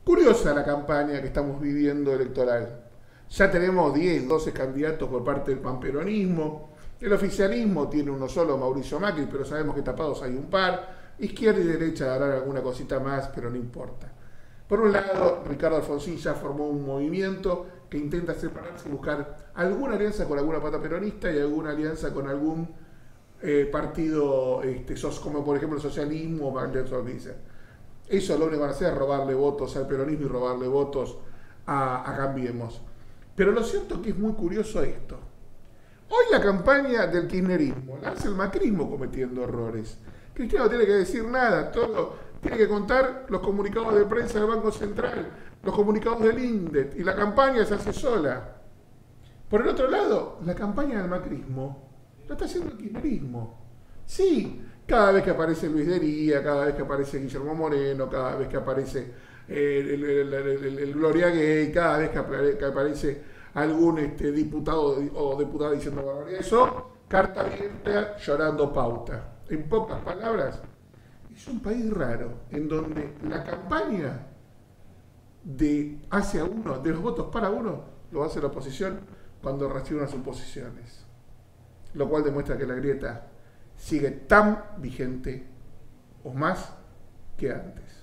Curiosa la campaña que estamos viviendo electoral. Ya tenemos 10, 12 candidatos por parte del panperonismo. El oficialismo tiene uno solo, Mauricio Macri, pero sabemos que tapados hay un par. Izquierda y derecha darán alguna cosita más, pero no importa. Por un lado, Ricardo Alfonsín ya formó un movimiento que intenta separarse y buscar alguna alianza con alguna pata peronista y alguna alianza con algún partido, como por ejemplo el socialismo o Valdez Urquiza. Eso lo único que van a hacer es robarle votos al peronismo y robarle votos a Cambiemos. Pero lo cierto es que es muy curioso esto. Hoy la campaña del kirchnerismo la hace el macrismo cometiendo errores. Cristina no tiene que decir nada, todo tiene que contar los comunicados de prensa del Banco Central, los comunicados del INDET, y la campaña se hace sola. Por el otro lado, la campaña del macrismo lo está haciendo el kirchnerismo. Sí, cada vez que aparece Luis Dería, cada vez que aparece Guillermo Moreno, cada vez que aparece el Gloria Gay, cada vez que aparece algún diputado o diputada diciendo barbaridad, eso, carta abierta, llorando pauta. En pocas palabras, es un país raro en donde la campaña de hacia uno, de los votos para uno, lo hace la oposición cuando recibe unas oposiciones. Lo cual demuestra que la grieta sigue tan vigente o más que antes.